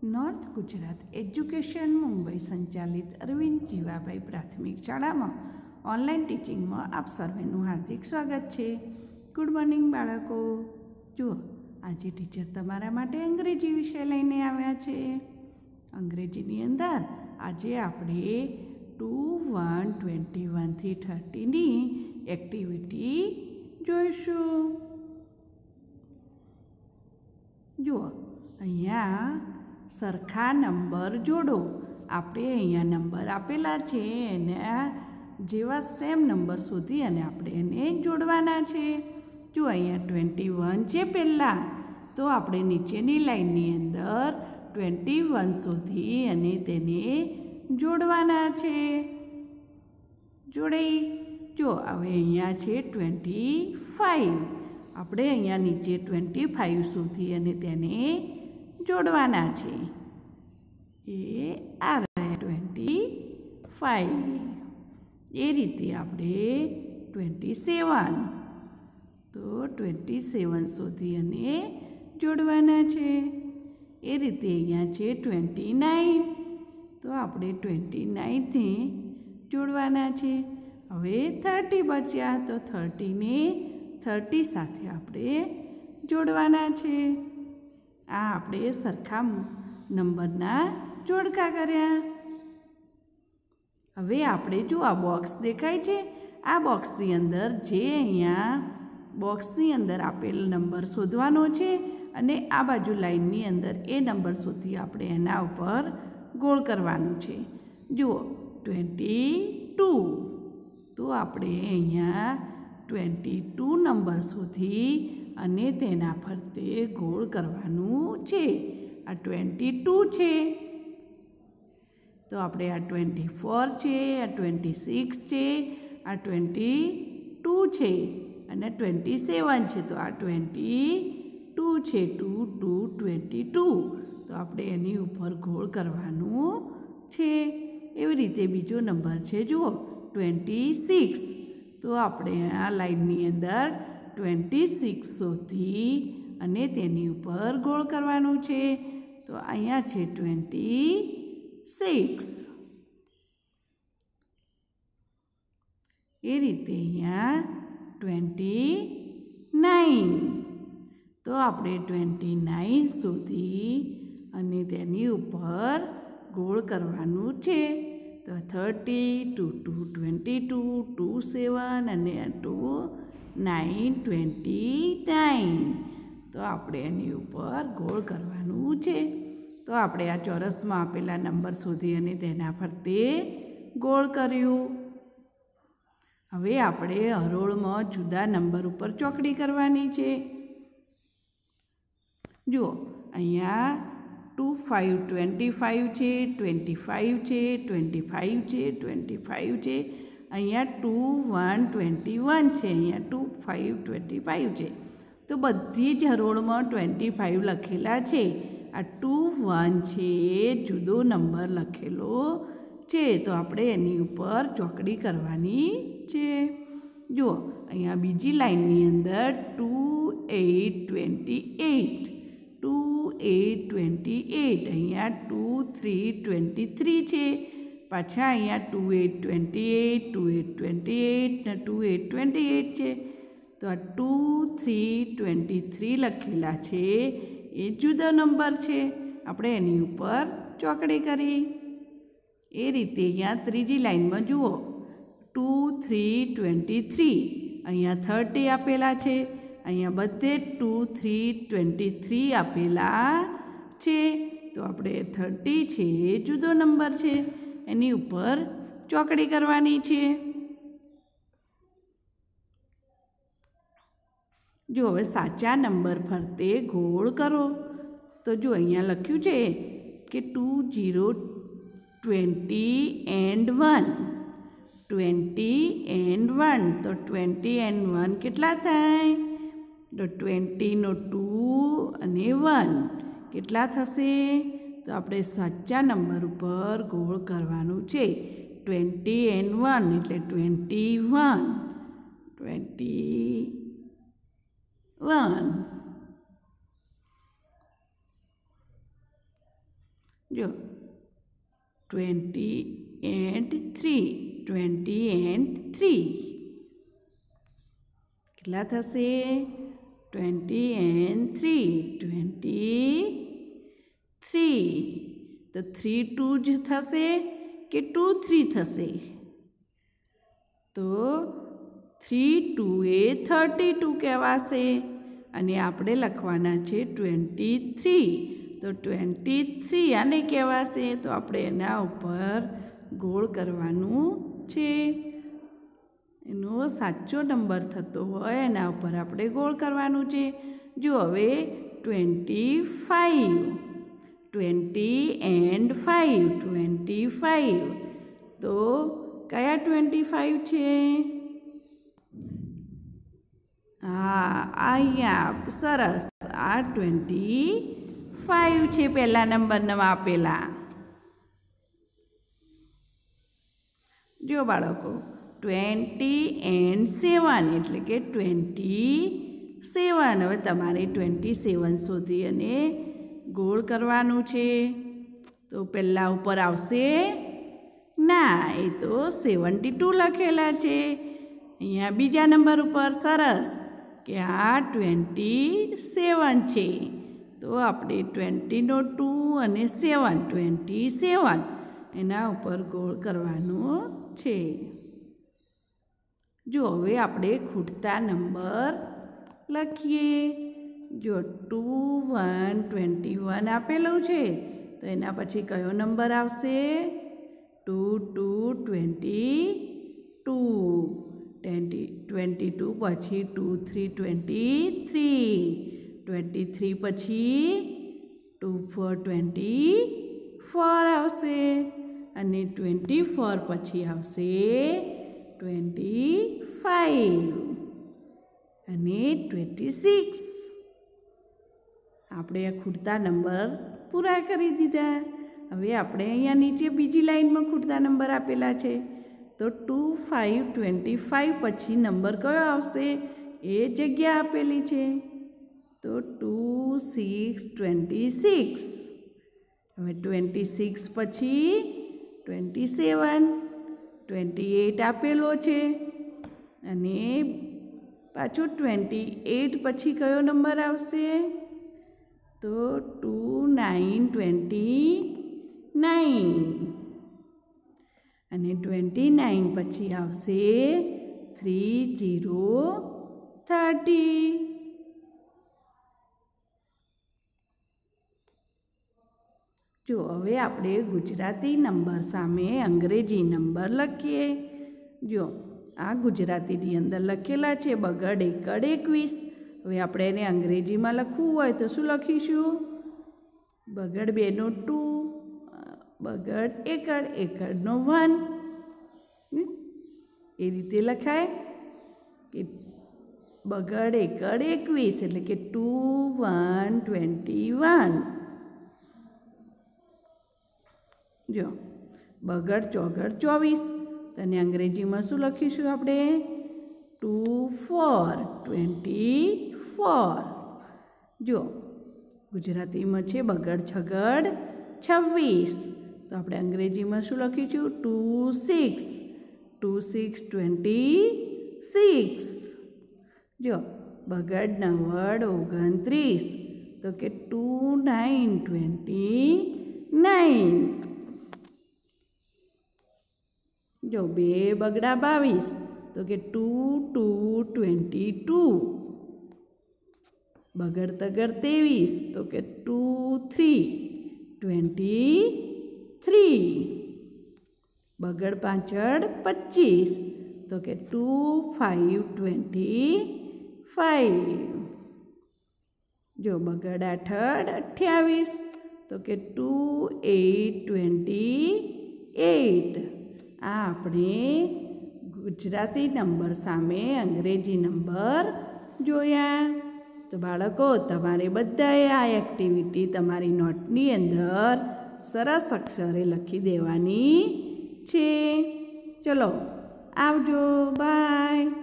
North Gujarat education Mumbai સંચાલિત અરવિંદ જીવાભાઈ પ્રાથમિક શાળામાં ઓનલાઈન ટીચિંગમાં આપ સર્વેનું હાર્દિક સ્વાગત છે. ગુડ મોર્નિંગ બાળકો. જુઓ, આજે ટીચર તમારા માટે અંગ્રેજી વિષય લઈને આવ્યા છે. અંગ્રેજીની અંદર આજે આપણે 2, 1, 21 થી 30ની એક્ટિવિટી જોઈશું. જુઓ, અહીંયા સરખા નંબર જોડો. આપણે અહીંયા નંબર આપેલા છે એના જેવા સેમ નંબર શોધી અને આપણે એને જોડવાના છે. જો અહીંયા 21 છે પહેલાં, તો આપણે નીચેની લાઈનની અંદર 21 શોધી અને તેને જોડવાના છે. જોડાઈ. જો હવે અહીંયા છે 25. આપણે અહીંયા નીચે 25 શોધી અને તેને જોડવાના છે. એ આ રહ્યા 25. એ રીતે આપણે 27, તો 27 શોધી અને જોડવાના છે. એ રીતે અહીંયા છે 29, તો આપણે 29ને જોડવાના છે. હવે 30 બચ્યા, તો 30ને 30 સાથે આપણે જોડવાના છે. આ આપણે સરખા નંબરના જોડકા કર્યા. હવે આપણે જો આ બોક્સ દેખાય છે, આ બોક્સની અંદર જે અહીંયા બોક્સની અંદર આપેલ નંબર શોધવાનો છે અને આ બાજુ લાઈનની અંદર એ નંબર શોધી આપણે એના ઉપર ગોળ કરવાનું છે. જુઓ 22, તો આપણે અહીંયા 22 નંબર શોધી અને તેના ફરતે ગોળ કરવાનું છે. આ 22 છે, તો આપણે આ 24 છે, આ 26 છે, આ 22 છે અને 27 છે, તો આ 22 છે. 2, 2, 22, તો આપણે એની ઉપર ગોળ કરવાનું છે. એવી રીતે બીજો નંબર છે, જુઓ 26, તો આપણે આ લાઈનની અંદર 26 શોધી અને તેની ઉપર ગોળ કરવાનું છે. તો અહીંયા છે 26. એ રીતે અહીંયા 29, તો આપણે 29 શોધી અને તેની ઉપર ગોળ કરવાનું છે. તો 30, 2, 22, 27 અને 2, 9, 29, તો આપણે એની ઉપર ગોળ કરવાનું છે. તો આપણે આ ચોરસમાં આપેલા નંબર શોધી અને તેના ફરતે ગોળ કર્યું. હવે આપણે હરોળમાં જુદા નંબર ઉપર ચોકડી કરવાની છે. જુઓ, અહીંયા 2, 5, 25 છે, 25 છે, 25 છે, 25 છે. અહીંયા 2, 1, 21 છે, અહીંયા 2, 5, 25 છે. તો બધી જ હરોળમાં 25 લખેલા છે. આ 2, 1 છે, જુદો નંબર લખેલો છે, તો આપણે એની ઉપર ચોકડી કરવાની છે. જુઓ, અહીંયા બીજી લાઈનની અંદર 2, 8, 28, 2, 8, 28, અહીંયા 2, 3, 23 છે. પાછા અહીંયા 2, 8, 28, 2, 8, 28 ને 2, 8, 28 છે. તો આ 2, 3, 23 લખેલા છે, એ જુદો નંબર છે. આપણે એની ઉપર ચોકડી કરી. એ રીતે અહીંયા ત્રીજી લાઈનમાં જુઓ 2, 3, 23, અહીંયા 30 આપેલા છે. અહીંયા બધે 2, 3, 23 આપેલા છે, તો આપણે 30 છે, એ જુદો નંબર છે, એની ઉપર ચોકડી કરવાની છે. જો હવે સાચા નંબર ફરતે ગોળ કરો. તો જો અહીંયા લખ્યું છે કે 2, 0, 20 and 1. 20 and 1, તો 20 and 1 કેટલા થાય? તો 20 નો 2 અને 1 કેટલા થશે? તો આપણે સાચા નંબર ઉપર ગોળ કરવાનું છે. 20 and 1 એટલે 21. 21. જો 20 and 3, 20 and 3 કેટલા થશે? 20 and 3, 23. તો 3 2 જ થશે કે 2 3 થશે? તો 3 2 એ 32 કહેવાશે અને આપણે લખવાના છે 23. તો 23 આને કહેવાશે. તો આપણે એના ઉપર ગોળ કરવાનું છે. એનો સાચો નંબર થતો હોય એના ઉપર આપણે ગોળ કરવાનું છે. જો હવે 25, 20 and 5, 25. તો કયા 25 છે? હા, અહીંયા સરસ, આ 25 છે પહેલા નંબરમાં આપેલા. જો બાળકો 20 and 7 એટલે કે 27. હવે તમારે 27 શોધી અને ગોળ કરવાનું છે. તો પહેલાં ઉપર આવશે ના, એ તો 72 લખેલા છે. અહીંયા બીજા નંબર ઉપર સરસ કે આ 27 છે. તો આપણે 20 નો 2 અને 7, 27 એના ઉપર ગોળ કરવાનું છે. જો હવે આપણે ખૂટતા નંબર લખીએ. જો 2 1 21 આપેલું છે તો એના પછી કયો નંબર આવશે? 2 2 22 પછી 2 3 23, 23 પછી 2 4 24 આવશે અને 24 પછી આવશે 25 અને 26. આપણે આ ખૂટતા નંબર પૂરા કરી દીધા. હવે આપણે અહીંયા નીચે બીજી લાઈનમાં ખૂટતા નંબર આપેલા છે. તો 2 5 25 પછી નંબર કયો આવશે? એ જગ્યા આપેલી છે. તો 2 6 26. હવે 26 પછી 27, 28 આપેલો છે અને પાછો 28 પછી કયો નંબર આવશે? તો 2 9 29 અને 29 પછી આવશે 3 0 30. જો હવે આપણે ગુજરાતી નંબર સામે અંગ્રેજી નંબર લખીએ. જો આ ગુજરાતીની અંદર લખેલા છે બગડ એકડ 21. હવે આપણે એને અંગ્રેજીમાં લખવું હોય તો શું લખીશું? બગડ 2 નો 2, બગડ એકડ એકડનો 1. એ રીતે લખાય કે બગડ એકડ 21 એટલે કે 2 1 21. જો બગડ ચોગડ 24 તો એને અંગ્રેજીમાં શું લખીશું આપણે? 2 4 24. જો ગુજરાતીમાં છે બગડ છગડ 26 તો આપણે અંગ્રેજીમાં શું લખીશું? 2 6 26. જો બગડ નવડ 29 તો કે 2 9 29. જો બે બગડા 22 તો કે 2 2 22. બગડ તગડ 23 તો કે 2 3 23. બગડ પાછળ 25 તો કે 2 5 25. જો બગડ આઠડ 28 તો કે 2 8 28. આ આપણે ગુજરાતી નંબર સામે અંગ્રેજી નંબર જોયા. તો બાળકો તમારે બધાએ આ એક્ટિવિટી તમારી નોટની અંદર સરસ અક્ષરે લખી દેવાની છે. ચલો આવજો, બાય.